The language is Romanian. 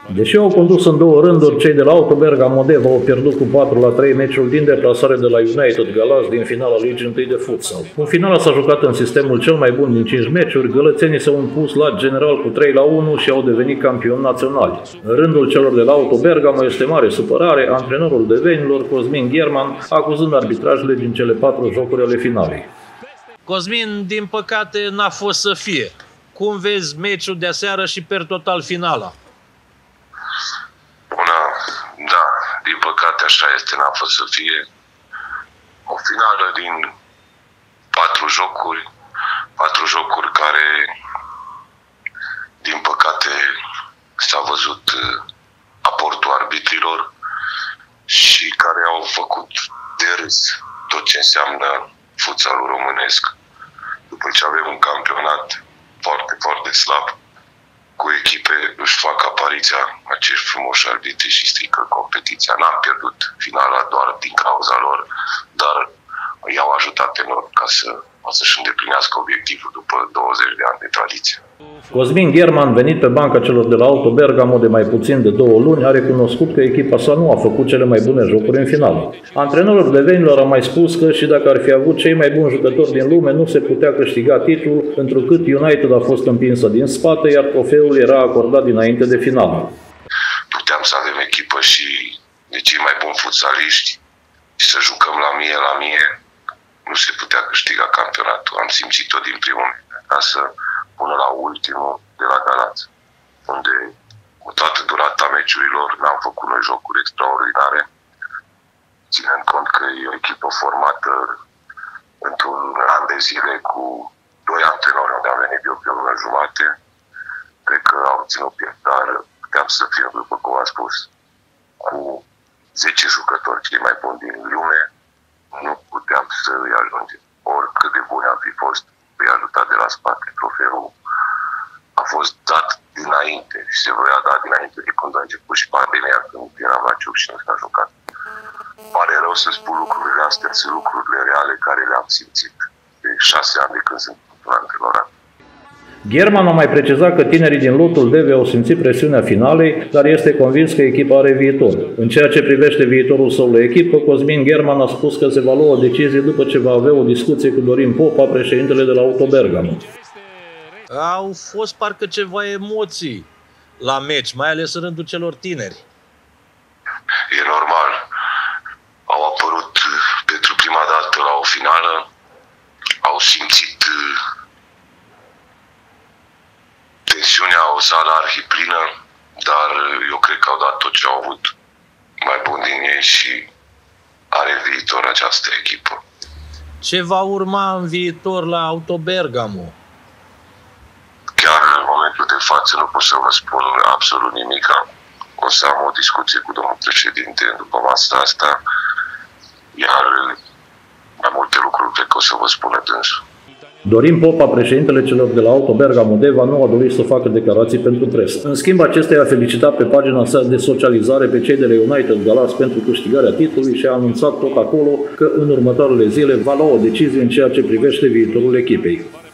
Deși au condus în 2 rânduri, cei de la Auto Bergamo Modeva au pierdut cu 4-3 meciul din deplasare de la United Galați din finala Ligii 1 de futsal. În finala s-a jucat în sistemul cel mai bun din 5 meciuri, gălățenii s-au impus la general cu 3-1 și au devenit campioni naționali. În rândul celor de la Auto Bergamo este mare supărare, antrenorul devenilor, Cosmin Gherman, acuzând arbitrajele din cele 4 jocuri ale finalei. Cosmin, din păcate, n-a fost să fie. Cum vezi meciul de aseară și per total finala? Bună, da, din păcate așa este, n-a fost să fie. O finală din 4 jocuri care, din păcate, s-a văzut aportul arbitrilor și care au făcut de râs tot ce înseamnă futsalul românesc. După ce avem un campionat foarte, foarte slab, cu echipe își fac apariția acești frumoși arbitri și strică competiția. N-am pierdut finala doar din cauza lor, dar i-au ajutat enorm ca să-și îndeplinească obiectivul după 20 de ani de tradiție. Cosmin Gherman, venit pe banca celor de la Auto Bergamo de mai puțin de 2 luni, a recunoscut că echipa sa nu a făcut cele mai bune jocuri în finală. Antrenorul devenilor a mai spus că și dacă ar fi avut cei mai buni jucători din lume, nu se putea câștiga titlul, întrucât United a fost împinsă din spate, iar trofeul era acordat dinainte de finală. Puteam să avem echipă și de cei mai buni futsaliști și să jucăm la mie, nu se putea câștiga campionatul. Am simțit-o din primul acasă până la ultimul de la Galați, unde cu toată durata meciurilor n-am făcut noi jocuri extraordinare, ținând cont că e o echipă formată într-un an de zile cu 2 antrenori, unde am venit eu pe o lună jumate. Cred că au ținut piept, dar puteam să fim, după cum am spus, cu 10 jucători cei mai buni din lume, nu puteam să îi ajungem. Oricât de buni am fi fost, îi ajutat de la spate. Trofeul a fost dat dinainte și se voia da dinainte de când a început și pandemia, când eram la Ciuc și nu s-a jucat. Pare rău să spun lucrurile astea, sunt lucrurile reale care le-am simțit de 6 ani de când sunt antrenorat. Gherman a mai precizat că tinerii din lotul Deve au simțit presiunea finalei, dar este convins că echipa are viitor. În ceea ce privește viitorul său la echipă, Cosmin Gherman a spus că se va lua o decizie după ce va avea o discuție cu Dorin Popa, președintele de la Auto Bergamo. Au fost parcă ceva emoții la meci, mai ales în rândul celor tineri. E normal. Au apărut pentru prima dată la o finală, au simțit tensiunea, o sală arhiplină, dar eu cred că au dat tot ce au avut mai bun din ei și are viitor această echipă. Ce va urma în viitor la Auto Bergamo? Chiar în momentul de față nu pot să vă spun absolut nimic. O să am o discuție cu domnul președinte după masa asta, iar mai multe lucruri cred că o să vă spună dânsul. Dorin Popa, președintele celor de la Auto Bergamo Modeva, nu a dorit să facă declarații pentru presă. În schimb, acesta a felicitat pe pagina sa de socializare pe cei de la United Galați pentru câștigarea titlului și a anunțat tot acolo că în următoarele zile va lua o decizie în ceea ce privește viitorul echipei.